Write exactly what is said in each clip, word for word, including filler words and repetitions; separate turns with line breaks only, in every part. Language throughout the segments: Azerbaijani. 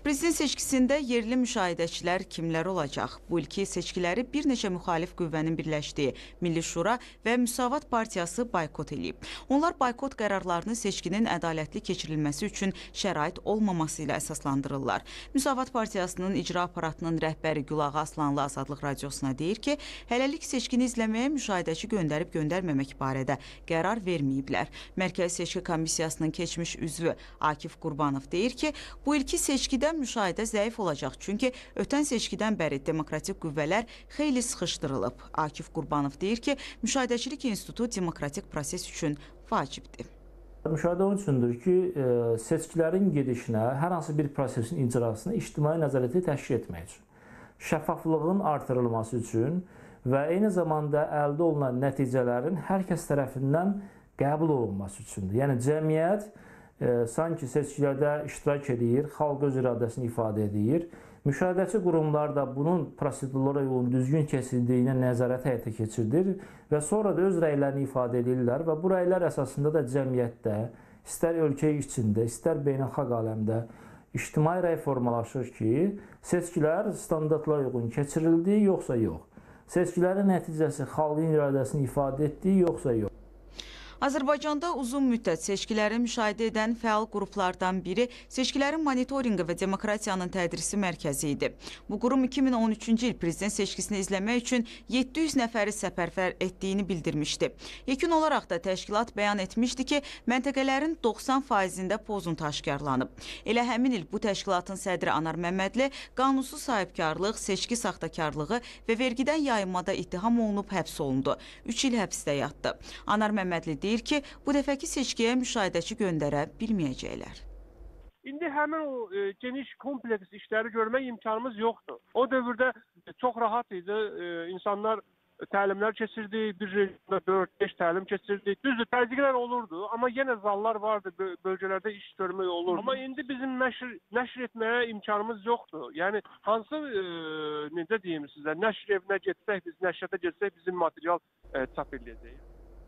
Prezident seçkisində yerli müşahidəçilər kimlər olacaq? Bu ilki seçkiləri bir neçə müxalif qüvvənin birləşdiyi Milli Şura və Müsavat Partiyası boykot edib. Onlar boykot qərarlarını seçkinin ədalətli keçirilməsi üçün şərait olmaması ilə əsaslandırırlar. Müsavat Partiyasının icra aparatının rəhbəri Gülağa Aslanlı Azadlıq Radiosuna deyir ki, hələlik seçkini izləməyə müşahidəçi göndərib göndərməmək barədə qərar verməyiblər. Mərkəzi Seçki Komissiyasının keçmiş üzvü Akif Qurbanov deyir ki, bu ilki seçkidə müşahidə zəif olacaq, çünki ötən seçkidən bəri demokratik qüvvələr xeyli sıxışdırılıb. Akif Qurbanov deyir ki, müşahidəçilik institutu demokratik proses üçün vacibdir.
Müşahidə onun üçündür ki, seçkilərin gedişinə, hər hansı bir prosesin icrasına ictimai nəzarəti təşkil etmək üçün, şəffaflığın artırılması üçün və eyni zamanda əldə olunan nəticələrin hər kəs tərəfindən qəbul olunması üçündür. Yəni, cəmiyyət E, sanki seçkilərdə iştirak edir, xalq öz iradəsini ifadə edir. Müşahidəçi qurumlar da bunun prosedurlara uyğun düzgün keçildiyinə nəzarət həyata keçirdir və sonra da öz rəylərini ifadə edirlər və bu rəylər əsasında da cəmiyyətdə, istər ölkə içində, istər beynəlxalq aləmdə ictimai rəy formalaşır ki, seçkilər standartlara uyğun keçirildi, yoxsa yox. Seçkilərin nəticəsi xalqın iradəsini ifadə etdi, yoxsa yox.
Azərbaycanda uzun müddət seçkiləri müşahidə edən fəal qruplardan biri Seçkilərin Monitorinqi və Demokratiyanın Tədrisi Mərkəzi idi. Bu qurum iki min on üçüncü il prezident seçkisini izləmək üçün yeddi yüz nəfəri səfərbər etdiyini bildirmişdi. Yekun olaraq da təşkilat bəyan etmişdi ki, məntəqələrin doxsan faizində pozuntu aşkarlanıb. Elə həmin il bu təşkilatın sədri Anar Məmmədli qanunsuz sahibkarlıq, seçki saxtakarlığı və vergidən yayınmada ittiham olunub həbs olundu. üç il həbsdə yatdı. Anar Məmmədli deyir ki, bu dəfəki seçkiyə müşahidəçi göndərə bilməyəcəklər.
İndi həmin o e, geniş kompleks işləri görmək imkanımız yoxdur. O dövrdə çox rahat idi. E, insanlar təlimlər keçirdi, bir rejimdə dörd beş təlim keçirdi. Düzdür, təzyiqlər olurdu, amma yenə zallar vardı, bölgələrdə iş görmək olurdu. Amma indi bizim nəşr, nəşr etməyə imkanımız yoxdur. Yəni, hansı, e, necə deyim sizə, nəşr evinə getsək, biz nəşrətə getsək, bizim material e, çap edəcəyik.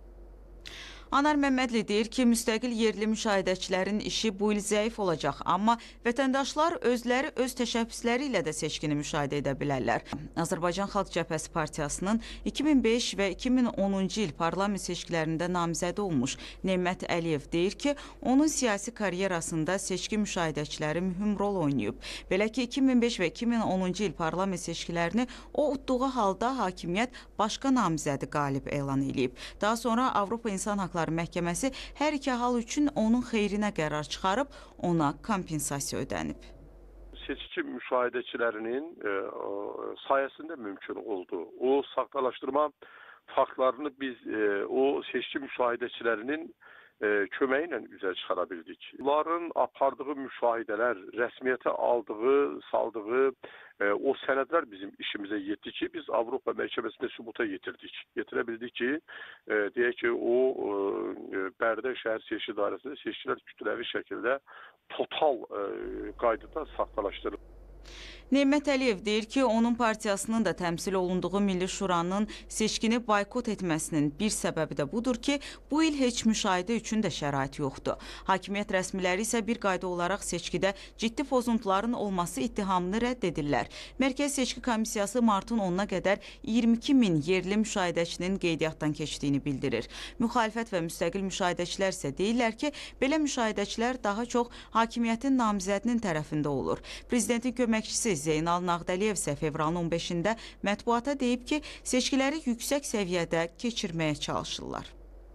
Anar Məmmədli deyir ki, müstəqil yerli müşahidəçilərin işi bu il zəif olacaq, amma vətəndaşlar özləri öz təşəbbüsləri ilə də seçkini müşahidə edə bilərlər. Azərbaycan Xalq Cəbhəsi Partiyasının iki min beş və iki min onuncu il parlament seçkilərində namizədi olmuş Nemət Əliyev deyir ki, onun siyasi karyerasında seçki müşahidəçiləri mühüm rol oynayıb. Belə ki, iki min beş və iki min onuncu il parlament seçkilərini o utduğu halda hakimiyyət başqa namizədi qalib elan edib. Daha sonra Avropa İnsan Haqları Məhkəməsi hər iki hal üçün onun xeyrinə qərar çıxarıb, ona kompensasiya ödənib.
Seçki müşahidəçilərinin e, sayəsində mümkün oldu. O saxtalaşdırma faktlarını biz e, o seçki müşahidəçilərinin e, köməyi ilə üzə çıxara bildik. Onların apardığı müşahidələr, rəsmiyyətə aldığı, saldığı e, o sənədlər bizim işimizə yetdi ki, biz Avropa Məhkəməsində sübuta yetirdik. Yetirə bildik ki, e, deyək ki, o e, Bərdə şəhər seçki dairəsində seçkilər kütləvi şəkildə total e, qaydada saxtalaşdırılır.
Nemət Əliyev deyir ki, onun partiyasının da təmsil olunduğu Milli Şuranın seçkini boykot etməsinin bir səbəbi də budur ki, bu il heç müşahidə üçün də şərait yoxdur. Hakimiyyət rəsmiləri isə bir qayda olaraq seçkidə ciddi pozuntuların olması ittihamını rədd edirlər. Mərkəzi Seçki Komissiyası martın onuna qədər iyirmi iki min yerli müşahidəçinin qeydiyyatdan keçdiyini bildirir. Müxalifət və müstəqil müşahidəçilər isə deyirlər ki, belə müşahidəçilər daha çox hakimiyyətin namizədinin tərəfində olur. Prezidentin köməkçisi Zeynal Nağdəliyev isə fevralın on beşində mətbuata deyib ki, seçkiləri yüksək səviyyədə keçirməyə çalışırlar.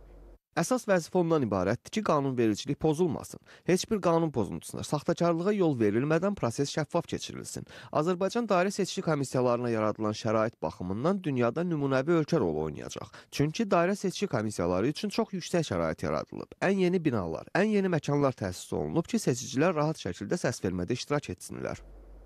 Əsas vəzifə ondan ibarətdir ki, qanunvericilik pozulmasın. Heç bir qanun pozuntusuna, saxtakarlığa yol verilmədən proses şəffaf keçirilsin. Azərbaycan dairə seçki komissiyalarına yaradılan şərait baxımından dünyada nümunəvi ölkə rolu oynayacaq. Çünki dairə seçki komissiyaları üçün çox yüksək şərait yaradılıb. Ən yeni binalar, ən yeni məkanlar təsis olunub ki, seçicilər rahat şəkildə səsvermədə iştirak etsinlər.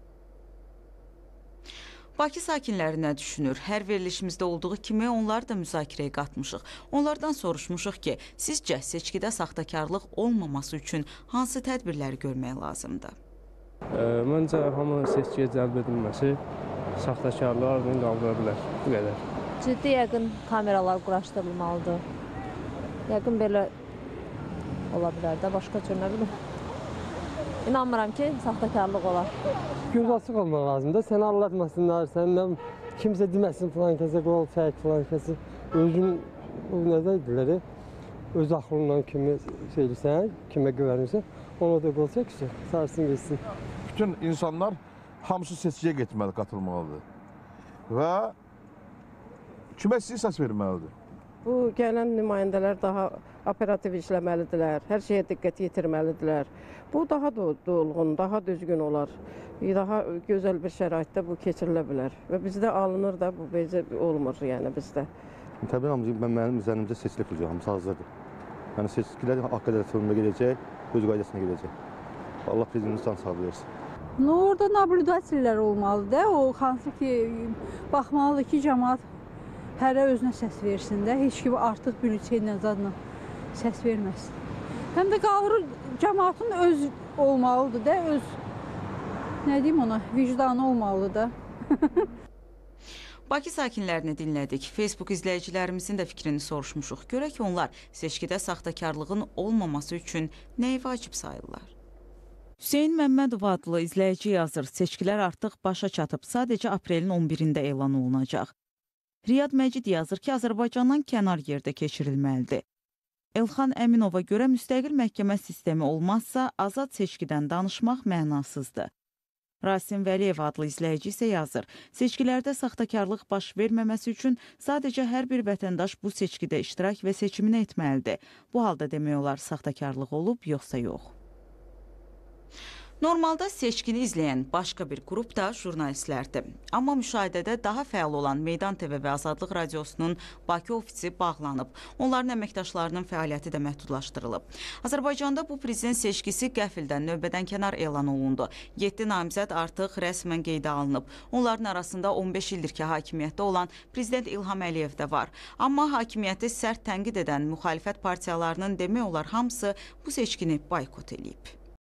Bakı sakinləri nə düşünür? Hər verilişimizdə olduğu kimi onlar da müzakirəyə qatmışıq. Onlardan soruşmuşuq ki, sizcə seçkidə saxtakarlıq olmaması üçün hansı tədbirləri görmək lazımdır?
E, məncə, hamı seçkiyə cəlb edilməsi saxtakarlığı aradan qaldıra bilər. Bu qədər.
Ciddi yəqin kameralar quraşdırılmalıdır. Yəqin belə ola bilər də, başqa cür nə bilim. İnanmıram ki, saxtakarlıq olar.
Göz açıq olmaq lazımdır. Səni aldatmasınlar, səndən kimsə deməsin filan kəsə qol çək, filan kəsə. Özün, o nədə edilir, öz axılından kimi şeylirsən, kimə güvənirsən, ona da qol çək, sarsın geçsin.
Bütün insanlar hamısı seçkiyə getməli, qatılmalıdır və kimə istəyir səs verməlidir.
Bu gələn nümayəndələr daha operativ işləməlidirlər, hər şeyə diqqət yetirməlidirlər. Bu daha dolğun, daha düzgün olar, daha gözəl bir şəraitdə bu keçirilə bilər və bizdə alınır da, bu bezə olmur yəni bizdə.
Təbii hamısı, mən mənim üzərimizdə seçkilə kuracaq, hamısı hazırdır. Yəni seçkilər haqq ədalətində gedəcək, öz qaydasına gedəcək. Allah prezidentimiz can sağlığı versin.
No, orada nablidatsiyalar olmalıdır. O hansı ki, baxmalıdır ki, cəmaat hərə özünə səs versin də, heç kimi artıq bülçəylə zadla səs verməsin. Həm də qalır, cəmaatın öz olmalıdır da, öz, nə deyim ona, vicdanı olmalıdır da.
Bakı sakinlərini dinlədik. Facebook izləyicilərimizin də fikrini soruşmuşuq. Görək ki, onlar seçkidə saxtakarlığın olmaması üçün nəyi vacib sayırlar? Hüseyin Məmmədov adlı izləyici yazır, seçkilər artıq başa çatıb, sadəcə aprelin on birində elan olunacaq. Riyad Məcid yazır ki, Azərbaycandan kənar yerdə keçirilməlidir. Elxan Əminova görə müstəqil məhkəmə sistemi olmazsa, azad seçkidən danışmaq mənasızdır. Rasim Vəliyev adlı izləyici isə yazır, seçkilərdə saxtakarlıq baş verməməsi üçün sadəcə hər bir vətəndaş bu seçkidə iştirak və seçimini etməlidir. Bu halda demək olar saxtakarlıq olub, yoxsa yox. Normalda seçkini izləyən başqa bir qrup da jurnalistlərdir. Amma müşahidədə daha fəal olan Meydan T V və Azadlıq Radiosunun Bakı ofisi bağlanıb. Onların əməkdaşlarının fəaliyyəti də məhdudlaşdırılıb. Azərbaycanda bu prezident seçkisi qəfildən növbədən kənar elan olundu. yeddi namizəd artıq rəsmən qeydə alınıb. Onların arasında on beş ildir ki, hakimiyyətdə olan prezident İlham Əliyev də var. Amma hakimiyyəti sərt tənqid edən müxalifət partiyalarının demək olar hamısı bu seçkini boykot edib.